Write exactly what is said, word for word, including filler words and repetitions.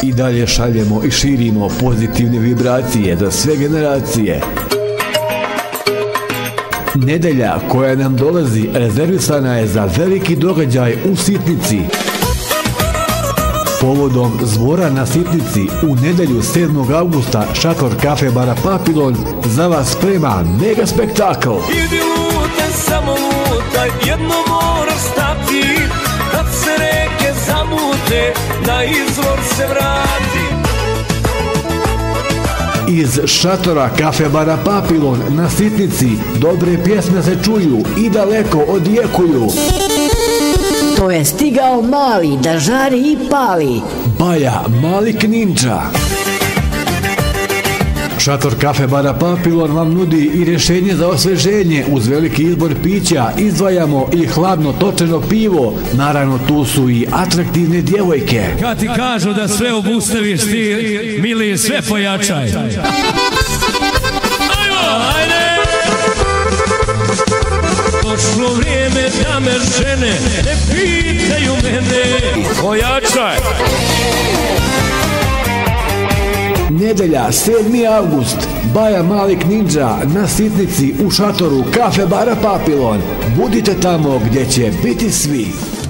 i dalje šaljemo i širimo pozitivne vibracije za sve generacije. Nedelja koja nam dolazi rezervisana je za veliki događaj u Sitnici. Povodom Zbora na Sitnici u nedelju sedmog avgusta šator kafe bara Papilon za vas sprema mega spektakl. Idi lutaj, samo lutaj, jedno moraš stati, kad se reke zamute, na izvor se vrati. Iz šatora kafe bara Papilon na Sitnici dobre pjesme se čuju i daleko odjekuju. To je stigao mali da žari i pali. Baja Malik Ninja. Šator kafe bara Papilon vam nudi i rješenje za osveženje. Uz veliki izbor pića izdvajamo i hladno točeno pivo. Naravno tu su i atraktivne djevojke. Kad ti kažu da sve obustaviš ti, mili, sve pojačaj. Ajmo, ajde! Došlo vrijeme da me žene ne pitaju mene. Pojačaj! Nedelja, sedmi avgust, Baja Malik Ninja na Sitnici u šatoru kafe bara Papilon. Budite tamo gdje će biti svi.